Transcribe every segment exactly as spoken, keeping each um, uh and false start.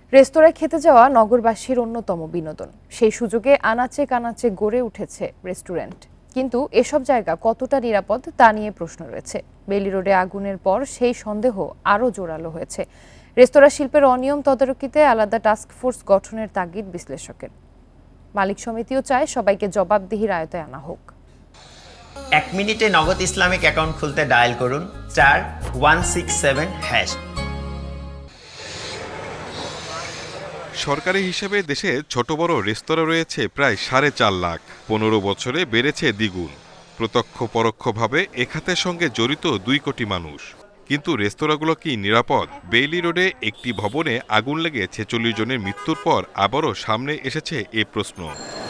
রেস্তোরাঁয় খেতে যাওয়া নগরবাসীর অন্যতম বিনোদন। সেই সুযোগে আনাচে কানাচে গড়ে উঠেছে রেস্টুরেন্ট। কিন্তু এসব জায়গা কতটা নিরাপদ তা নিয়ে প্রশ্ন রয়েছে। বেইলি রোডে আগুনের পর সেই সন্দেহ আরও জোরালো হয়েছে। রেস্তোরাঁ শিল্পের অনিয়ম তদারকিতে আলাদা টাস্কফোর্স গঠনের তাগিদ বিশ্লেষকের। মালিক সমিতিও চায় সবাইকে জবাবদিহির আয়তায় আনা হোক। এক মিনিটে নগদ ইসলামিক অ্যাকাউন্ট খুলতে ডায়াল করুন star one six seven hash. সরকারি হিসেবে দেশে ছোট বড় রেস্তোরাঁ রয়েছে প্রায় সাড়ে চার লাখ। পনেরো বছরে বেড়েছে দ্বিগুণ। প্রত্যক্ষ পরোক্ষভাবে এ খাতের সঙ্গে জড়িত দুই কোটি মানুষ। কিন্তু রেস্তোরাঁগুলো কি নিরাপদ? বেইলি রোডে একটি ভবনে আগুন লেগে ছেচল্লিশ জনের মৃত্যুর পর আবারও সামনে এসেছে এ প্রশ্ন।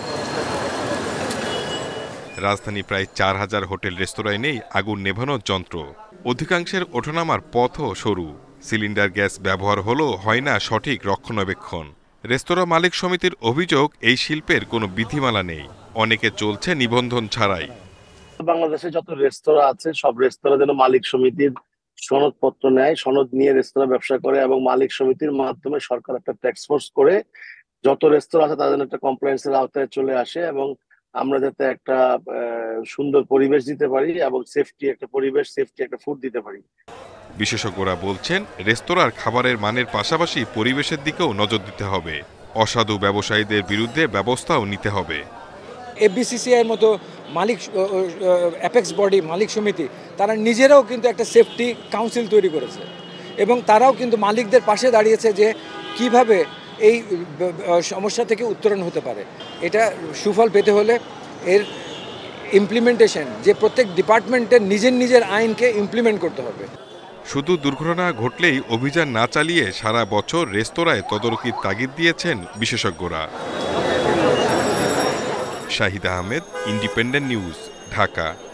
রাজধানী প্রায় চার হাজার হোটেল রেস্তোরাঁয় নেই আগুন নেভানোর যন্ত্র। অধিকাংশের ওঠানামার পথও সরু। সিলিন্ডার গ্যাস ব্যবহার হলেও হয় না সঠিক রক্ষণাবেক্ষণ। রেস্তোরাঁ মালিক সমিতির অভিযোগ, এই শিল্পের কোনো বিধিমালা নেই। অনেকে চলছে নিবন্ধন ছাড়াই। বাংলাদেশে যত রেস্তোরাঁ আছে সব রেস্তোরাঁ যেন মালিক সমিতির সনদপত্র নেয়, সনদ নিয়ে রেস্তোরাঁ ব্যবসা করে এবং মালিক সমিতির মাধ্যমে সরকার একটা ট্যাক্স ফোর্স করে যত রেস্তোরাঁ আছে তাদের একটা কমপ্লায়েন্সের আওতায় চলে আসে এবং আমরা যাতে একটা সুন্দর পরিবেশ দিতে পারি এবং সেফটি একটা পরিবেশ, সেফটি একটা ফুড দিতে পারি। বিশেষজ্ঞরা বলছেন, রেস্তোরাঁর খাবারের মানের পাশাপাশি পরিবেশের দিকেও নজর দিতে হবে। অসাধু ব্যবসায়ীদের বিরুদ্ধে ব্যবস্থাও নিতে হবে। এফবিসিসিআই এর মতো মালিক অ্যাপেক্স বডি মালিক সমিতি তারা নিজেরাও কিন্তু একটা সেফটি কাউন্সিল তৈরি করেছে এবং তারাও কিন্তু মালিকদের পাশে দাঁড়িয়েছে যে কিভাবে এই সমস্যা থেকে উত্তরণ হতে পারে। এটা সুফল পেতে হলে এর ইমপ্লিমেন্টেশন, যে প্রত্যেক ডিপার্টমেন্টের নিজের নিজের আইনকে ইমপ্লিমেন্ট করতে হবে। শুধু দুর্ঘটনা ঘটলেই অভিযান না চালিয়ে সারা বছর রেস্তোরাঁয় তদারকির তাগিদ দিয়েছেন বিশেষজ্ঞরা। Shahid Ahmed, Independent News, Dhaka.